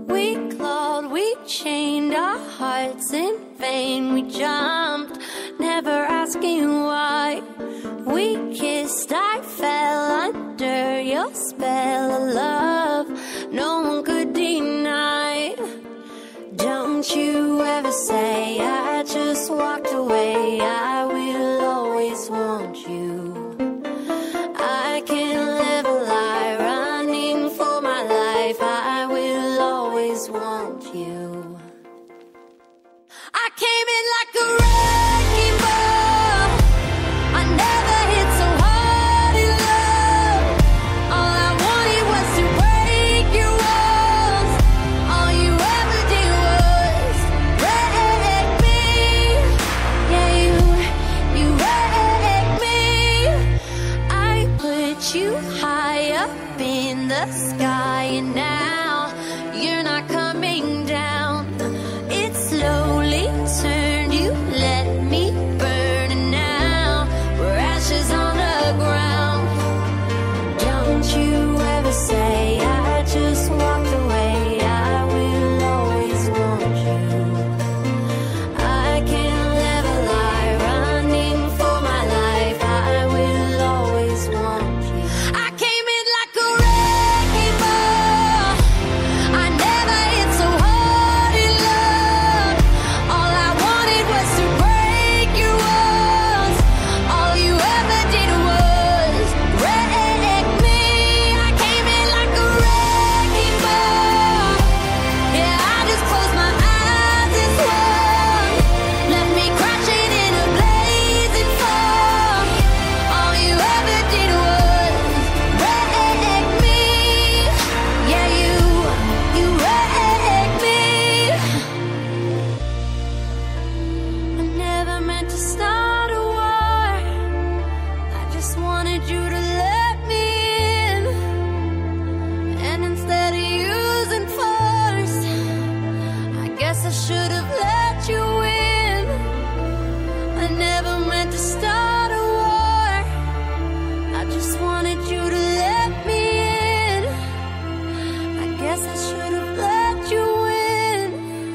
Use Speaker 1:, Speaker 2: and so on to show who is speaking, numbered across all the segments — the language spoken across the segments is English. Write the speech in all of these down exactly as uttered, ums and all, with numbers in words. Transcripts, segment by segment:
Speaker 1: We clawed, we chained our hearts in vain. We jumped, never asking why. We kissed, I fell under your spell of love no one could deny. Don't you ever say I just walked away. I will always want you. I can't live a lie running for my life. I will always want you. I came in like a wrecking ball. I never hit so hard in love. All I wanted was to break your walls. All you ever did was wreck me. Yeah, you, you wrecked me. I put you high up in the sky, and now you're not coming down. It slowly turned, you let me burn, and now we're ashes on the ground. Don't you ever say I just walked away. I will always want you. I can't live a lie running for my life. I will always want you. I came in like a wrecking ball. I never hit so hard in love. All I wanted was to break your walls. All you ever did was wreck me. I came in like a wrecking ball. Yeah, I just closed my eyes and swung. Left me crashing in a blazing fall. All you ever did was wreck me. Yeah, you, you wrecked me. I never meant to start a war. I just wanted you to let me in. And instead of using force, I guess I should have let you in. I never meant to start a war. I just wanted you to let me in. I guess I should have let you in.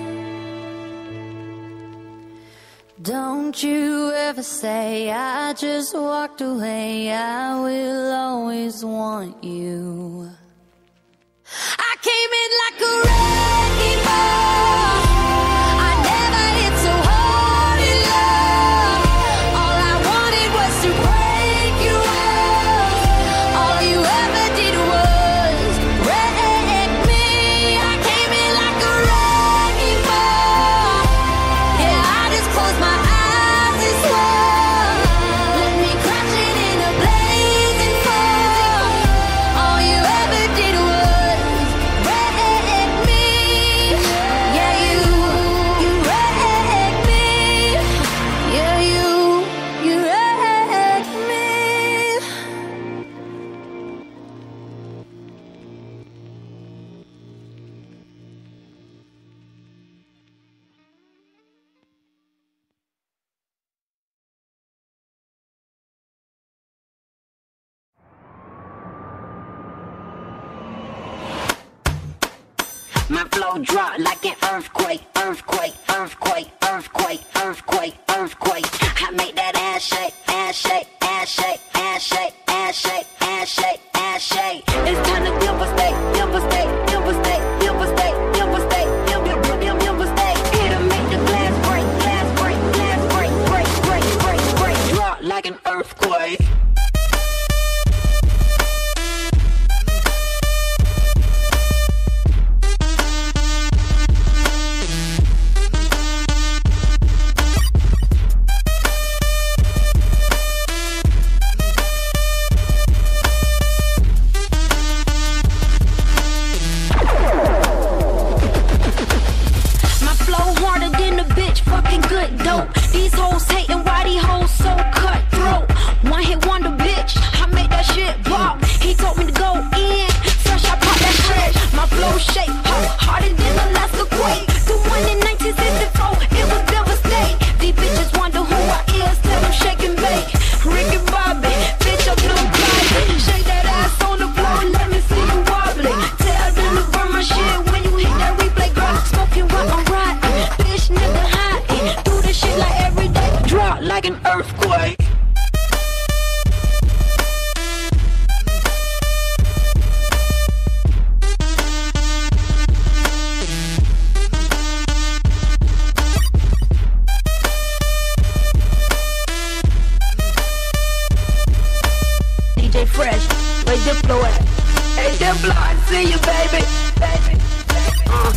Speaker 1: Don't you ever say I just walked away. I will always want you. I came in like a wrecking ball. I never hit so hard in love. All I wanted was to break your walls. All you ever did was wreck me. I came in like a wrecking ball. Yeah, I just closed my eyes and swung. Left me crashing in a blazing fall. All you ever did was wreck me. Yeah, you, you wrecked me. Yeah, you, you wrecked me.
Speaker 2: My flow drop like an earthquake, earthquake, earthquake, earthquake, earthquake, earthquake. I make that ass shake, ass shake, ass shake, ass shake, ass shake, ass shake, ass shake. It's time to devastate, devastate, devastate, devastate, devastate, devastate, devastate. It'll make the glass break, glass break, glass break, break, break, break, break. Drop like an earthquake. an earthquake.
Speaker 3: D J Fresh, where Diplo at?
Speaker 2: Hey Diplo, I see you, baby, baby, baby. Uh.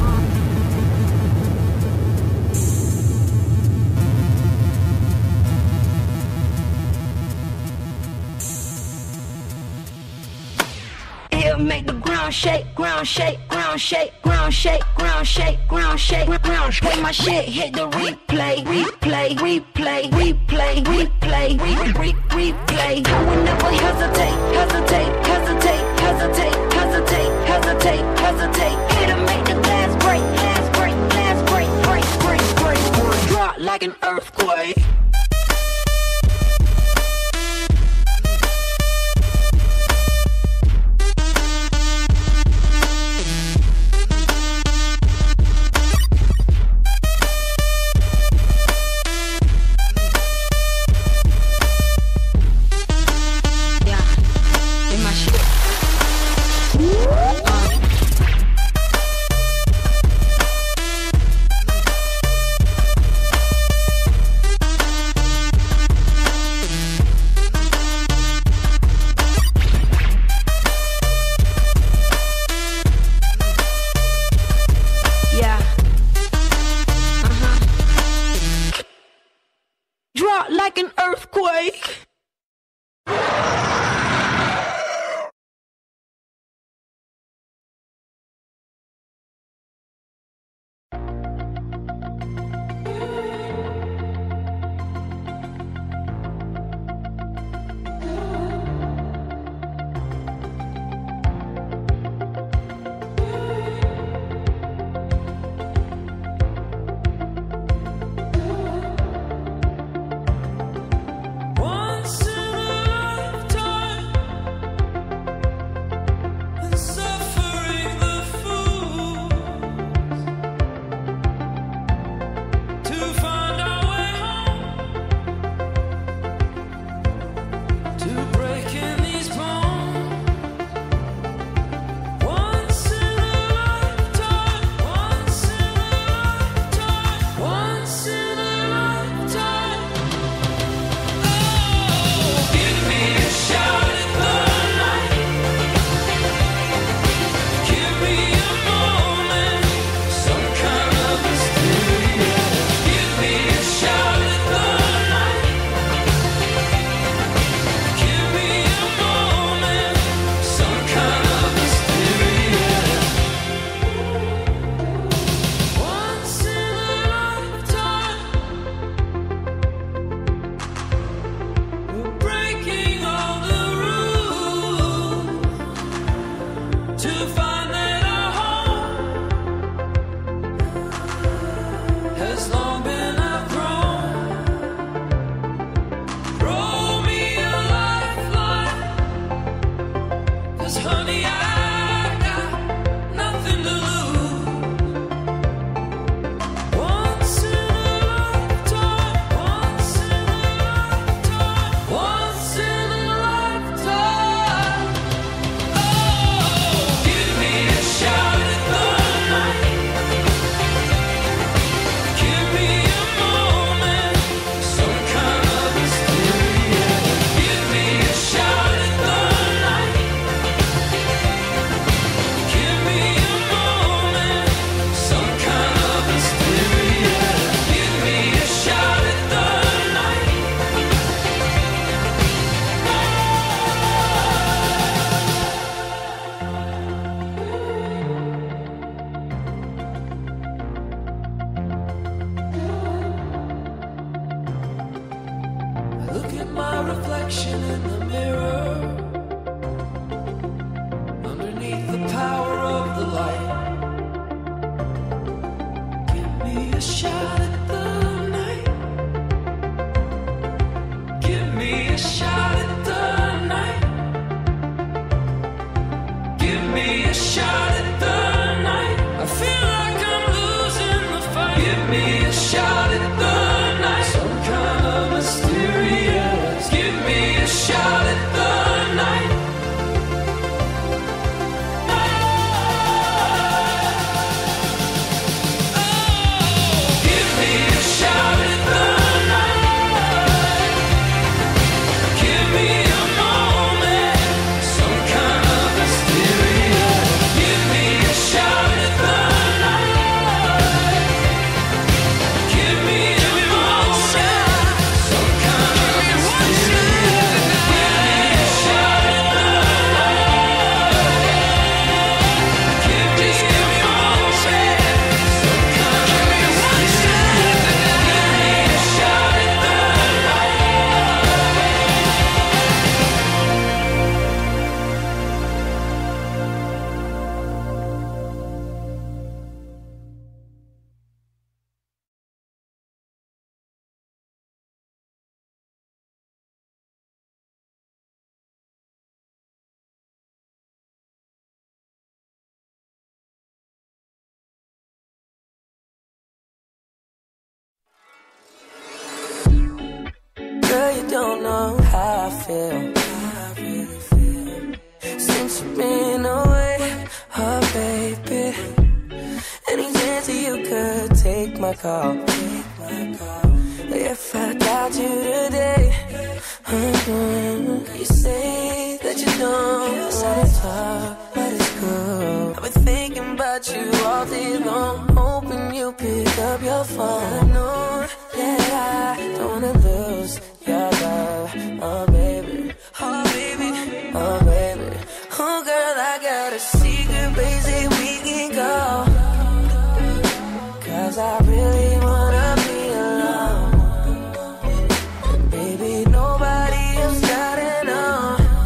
Speaker 2: He'll make the ground shake, ground shake, ground shake, ground shake, ground shake, ground shake, ground shake. When my shit hit the replay, replay, replay, replay, replay, re re replay. I will never hesitate, hesitate, hesitate, hesitate, hesitate, hesitate, hesitate. It'll make the glass break, glass break, glass break, break, break, break, break. Drop like an earthquake. Drop like an earthquake.
Speaker 4: reflection in the mirror, underneath the power of the light. Give me a shot at the night. Give me a shot at the night. Give me a shot at the night. I feel like I'm losing the fight. Give me a shot at the night. Some kind of a
Speaker 5: don't know how I feel. Since you've been away, oh baby. Any chance that you could take my call? If I got you today, mm-hmm. You say that you don't wanna talk, but it's cool. I've been thinking about you all day long, hoping you pick up your phone. I know that I don't wanna lose your love, oh baby, oh baby, oh baby. Oh girl, I got a secret place that we can go, 'cause I really wanna be alone. And baby, nobody else gotta know.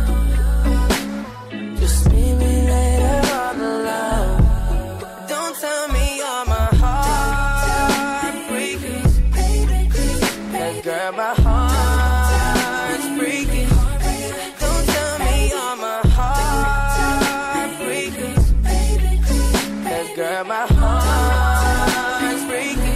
Speaker 5: Just meet me later on the low. Don't tell me you're my heartbreaker, 'cause girl, my heart's breaking. Don't tell me you're my heartbreaker, 'cause girl, my heart's breaking.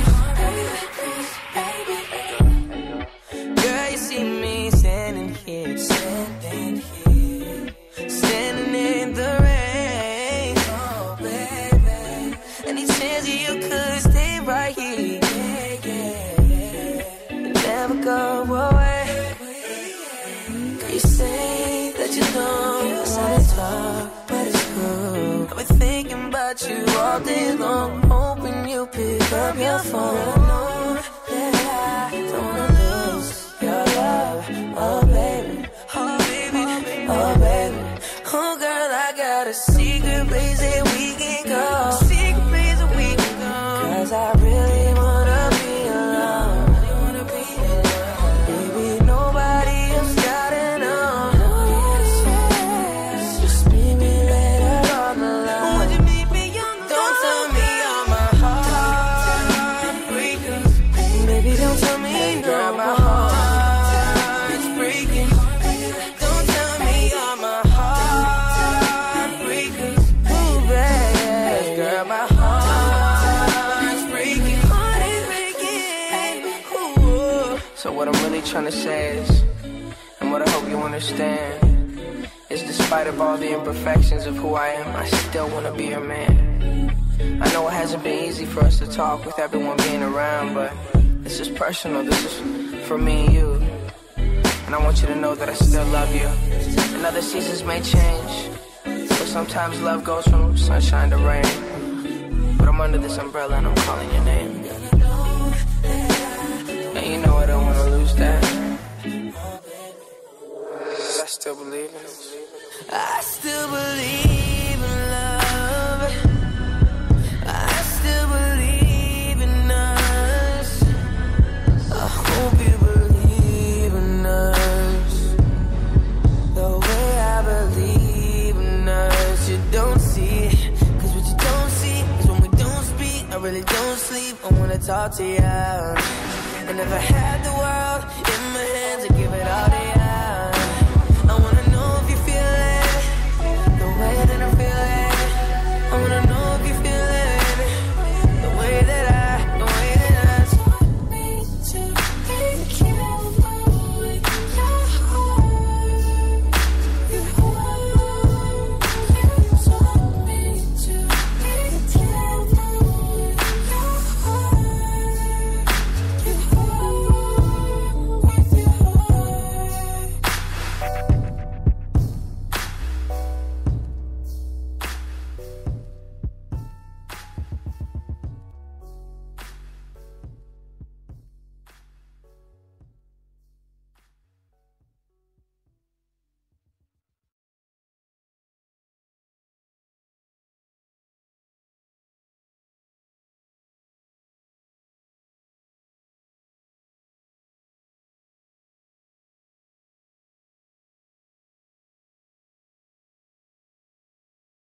Speaker 5: Girl, you see me standing here, standing here, standing in the rain, oh baby. Any chance that you could stay right here, yeah, yeah, yeah, and never go away. You say that you don't wanna talk, but it's cool. I've been thinking about you all day long, hoping you pick up your phone. I know that I don't wanna lose your love, oh baby, oh baby, oh baby. Oh girl, I got a secret place that we can go, secret place that we can go, 'cause I really wanna be alone. Baby, nobody else gotta know. Just meet me later on the line. Don't tell me you're my heartbreaker. Baby, don't tell me no my heart's breaking. Don't tell me you're my heartbreaker. Ooh, baby, girl, my heart's breaking. Heart is breaking. Ooh. So what I'm really trying to say is, and what I hope you understand, is despite of all the imperfections of who I am, I still wanna be your man. I know it hasn't been easy for us to talk with everyone being around, but this is personal, this is for me and you. And I want you to know that I still love you. And other seasons may change, but sometimes love goes from sunshine to rain. But I'm under this umbrella and I'm calling your name. And you know I don't wanna lose that. I still believe in it. I still believe in love. I still believe in us. I hope you believe in us the way I believe in us. You don't see, 'cause what you don't see is when we don't speak. I really don't sleep, I wanna talk to you. And if I had the world,